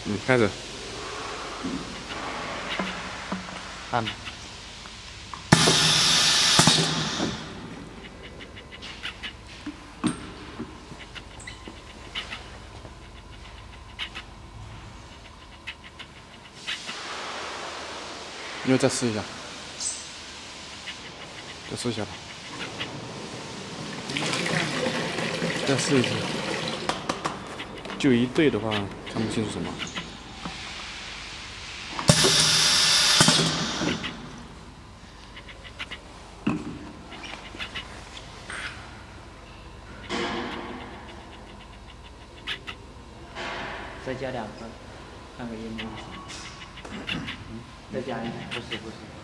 开始。 按。 你又再试一下，再试一下吧，再试一次。就一对的话，看不清楚什么。 再加2个，看个烟幕。再加一个，不是。